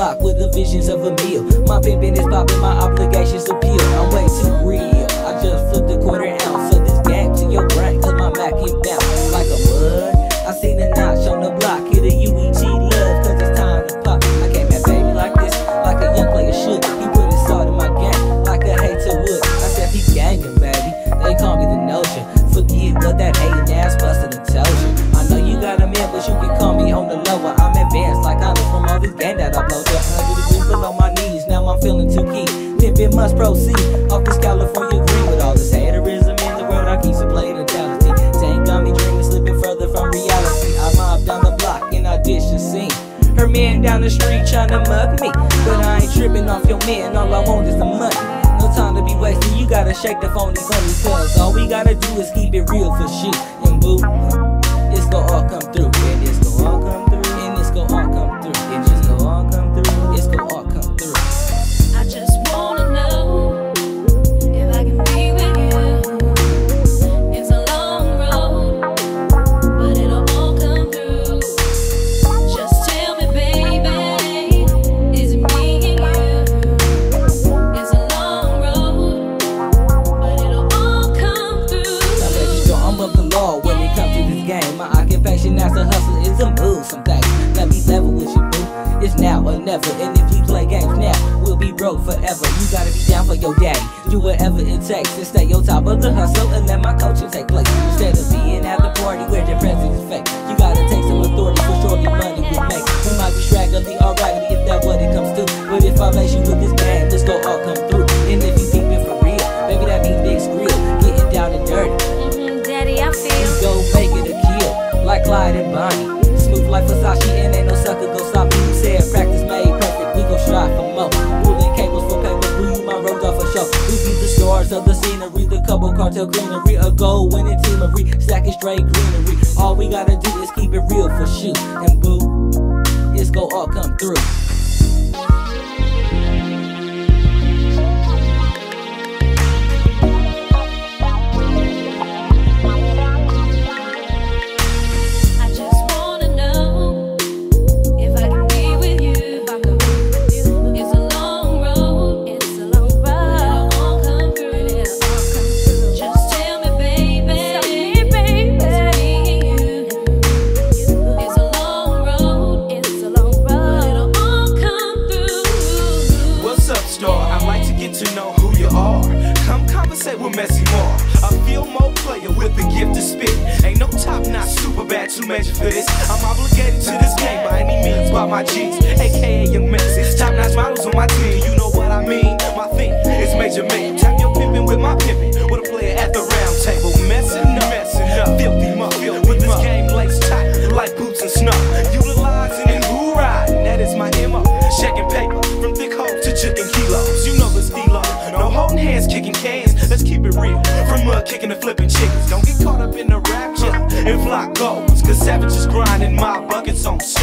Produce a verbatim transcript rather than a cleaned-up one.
block with the visions of a meal. My pimpin' is poppin', my obligations appeal. I'm way too real. I just flipped a quarter ounce of this game to your brain, cause my Mac can bounce like a mud. I seen a notch on the block, hit a U E G love, cause it's time to pop. I came at baby like this, like a young player should. He put his salt in my game, like a hater would. I said he gangin', baby, they call me the notion. Forget what that hatin' ass bustin' and tells you. I know you got a man, but you can call me on the lower. I'm advanced like I know from all this game that I blowed up. one hundred degrees below my knees, now I'm feeling too key. Pimpin' must proceed, off this California green. With all this haterism in the world, I keep some play mentality. Tank got me dreaming, slipping further from reality. I mob down the block and I dish a scene. Her man down the street tryna mug me, but I ain't tripping off your man, all I want is the money. No time to be wasting, you gotta shake the phony funny, cause all we gotta do is keep it real for shit. And boo, it's gon' all come through. And it's gon' all come through. And it's gon' all come through. And it's gon' all come through. It's gon' all come through. I just wanna know if I can be with you. It's a long road, but it'll all come through. Just tell me, baby, is it me and you? It's a long road, but it'll all come through. Now let you know I'm of the law when it comes to this game. My occupation as a hustler is a move. Some things let me level with you, boo. It's now or never, and if we play games now, we'll be broke forever. You gotta be down for your daddy, do whatever it takes to stay on top of the hustle and let my culture take place. Instead of being at the party where the presence is fake, you gotta take some authority for sure the money will make. We might be straggly or raggedy if that's what it comes to, but if I lace you with this game, this gon' all come through. And if you think it for real, baby, that means big skrill, getting down and dirty. Mm-hmm, Daddy, I feel. Go make it a kill, like Clyde and Bonnie. Smooth like Versace and ain't no sucker gon' stop me. You said practice made perfect, we gon' strive for more. Pulling cables for paper, blew you my roads off a show. We be the stars of the scenery, the couple cartel greenery, a gold winning teamery, stacking straight greenery. All we gotta do is keep it real for shoot, and boo, it's gon' all come through. To know who you are, come conversate with Messy Marv. I feel more player with the gift to spit. Ain't no top notch, super bad, too major for this. I'm obligated to this game by any means, by my G's, aka Young Messy. Top notch models on my team, you know what I mean. My thing is major man. Tap your pimpin' with my pimpin', with a player at the round table, messing up, messing up, filthy muck, with this game laced tight like boots and snow. Utilizing and who riding, that is my M O. Checking paper from thick hoes to chicken kilos. You know the stilo. No holding hands, kicking cans. Let's keep it real. From mud kicking to flipping chickens. Don't get caught up in the rapture and flock goals. Cause savages grinding my buckets on